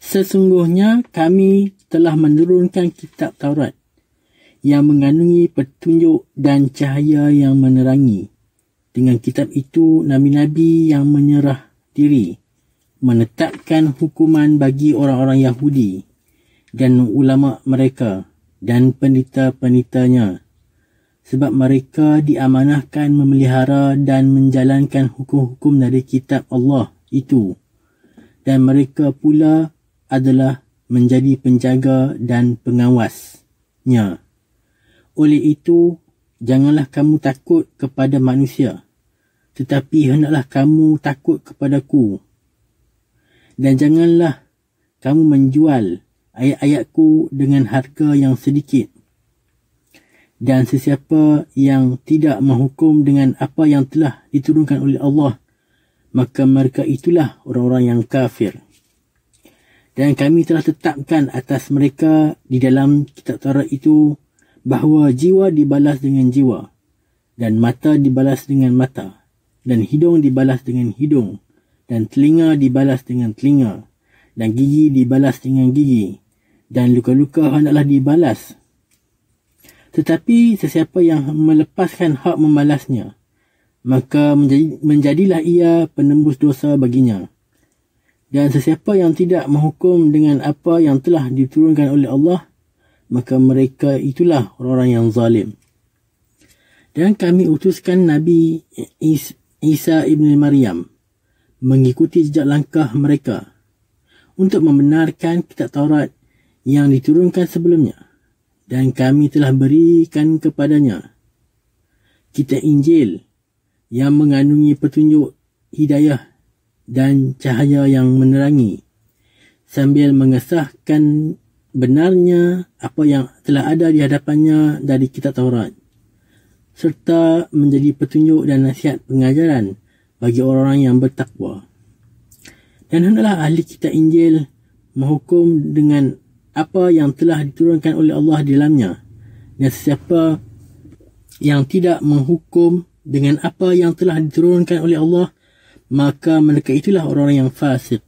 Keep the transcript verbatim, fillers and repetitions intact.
Sesungguhnya kami telah menurunkan kitab Taurat yang mengandungi petunjuk dan cahaya yang menerangi. Dengan kitab itu, nabi-nabi yang menyerah diri menetapkan hukuman bagi orang-orang Yahudi dan ulama mereka dan pendeta-pendetanya, sebab mereka diamanahkan memelihara dan menjalankan hukum-hukum dari kitab Allah itu, dan mereka pula adalah menjadi penjaga dan pengawasnya. Oleh itu, janganlah kamu takut kepada manusia, tetapi hendaklah kamu takut kepadaku. Dan janganlah kamu menjual ayat-ayatku dengan harga yang sedikit. Dan sesiapa yang tidak menghukum dengan apa yang telah diturunkan oleh Allah, maka mereka itulah orang-orang yang kafir. Dan kami telah tetapkan atas mereka di dalam kitab Taurat itu bahawa jiwa dibalas dengan jiwa, dan mata dibalas dengan mata, dan hidung dibalas dengan hidung, dan telinga dibalas dengan telinga, dan gigi dibalas dengan gigi, dan luka-luka hendaklah dibalas. Tetapi sesiapa yang melepaskan hak membalasnya, maka menjadi, menjadilah ia penembus dosa baginya. Dan sesiapa yang tidak menghukum dengan apa yang telah diturunkan oleh Allah, maka mereka itulah orang-orang yang zalim. Dan kami utuskan Nabi Isa ibn Maryam mengikuti jejak langkah mereka untuk membenarkan kitab Taurat yang diturunkan sebelumnya. Dan kami telah berikan kepadanya kitab Injil yang mengandungi petunjuk hidayah dan cahaya yang menerangi, sambil mengesahkan benarnya apa yang telah ada di hadapannya dari kitab Taurat, serta menjadi petunjuk dan nasihat pengajaran bagi orang-orang yang bertakwa. Dan hendaklah ahli kitab Injil menghukum dengan apa yang telah diturunkan oleh Allah di dalamnya, dan sesiapa yang tidak menghukum dengan apa yang telah diturunkan oleh Allah, maka mereka itulah orang yang fasik.